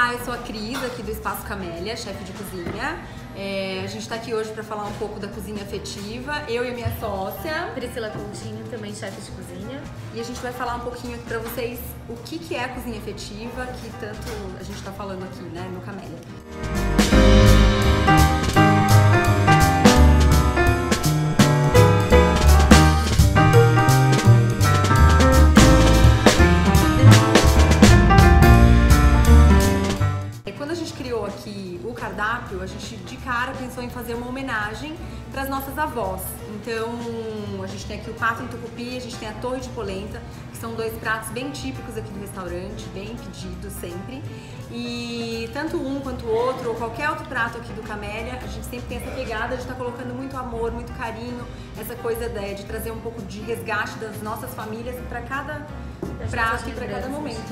Olá, eu sou a Cris, aqui do Espaço Camélia, chefe de cozinha. A gente está aqui hoje para falar um pouco da cozinha afetiva, eu e a minha sócia Priscila Coutinho, também chefe de cozinha. E a gente vai falar um pouquinho aqui para vocês o que é a cozinha afetiva, que tanto a gente está falando aqui, né, no Camélia. Quando a gente criou aqui o cardápio, a gente de cara pensou em fazer uma homenagem para as nossas avós. Então, a gente tem aqui o pato em tucupi, a gente tem a torre de polenta, que são dois pratos bem típicos aqui do restaurante, bem pedidos sempre. E tanto um quanto o outro, ou qualquer outro prato aqui do Camélia, a gente sempre tem essa pegada de estar colocando muito amor, muito carinho, essa coisa de trazer um pouco de resgate das nossas famílias para cada prato e para cada momento.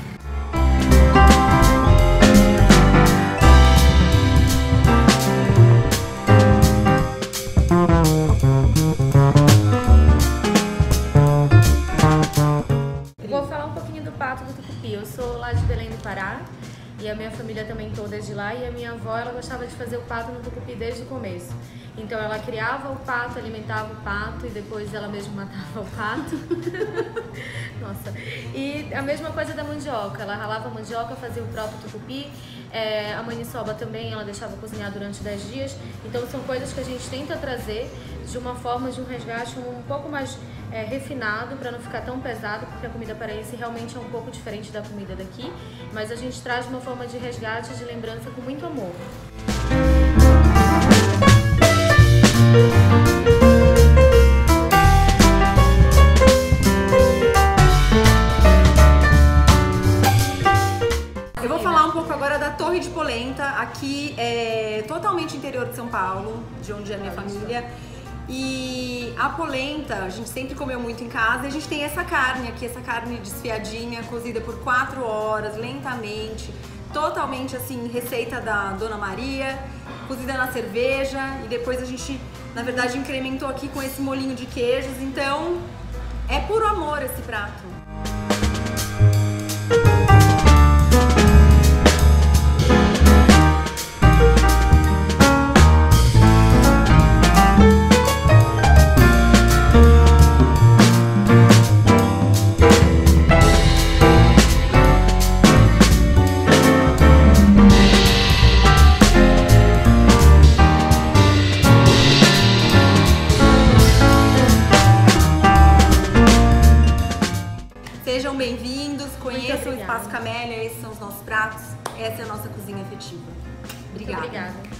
Vou falar um pouquinho do pato do tucupi. Eu sou lá de Belém do Pará e a minha família também toda é de lá, e a minha avó, ela gostava de fazer o pato no tucupi desde o começo. Então ela criava o pato, alimentava o pato e depois ela mesma matava o pato. Nossa. E a mesma coisa da mandioca, ela ralava a mandioca, fazia o próprio tucupi. A maniçoba também, ela deixava cozinhar durante 10 dias. Então são coisas que a gente tenta trazer de uma forma de um resgate um pouco mais refinado, para não ficar tão pesado, porque a comida paraense realmente é um pouco diferente da comida daqui, mas a gente traz uma forma de resgate, de lembrança com muito amor. Eu vou falar um pouco agora da torre de polenta. Aqui é totalmente interior de São Paulo, de onde é a minha família. E a polenta, a gente sempre comeu muito em casa, e a gente tem essa carne aqui, essa carne desfiadinha, cozida por 4 horas, lentamente, totalmente assim, receita da Dona Maria, cozida na cerveja, e depois a gente, na verdade, incrementou aqui com esse molhinho de queijos, então é puro amor esse prato. Sejam bem-vindos, conheçam o Espaço Camélia, esses são os nossos pratos, essa é a nossa cozinha afetiva. Obrigada. Muito obrigada.